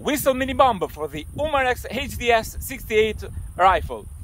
whistle mini bomb for the Umarex HDS 68 rifle.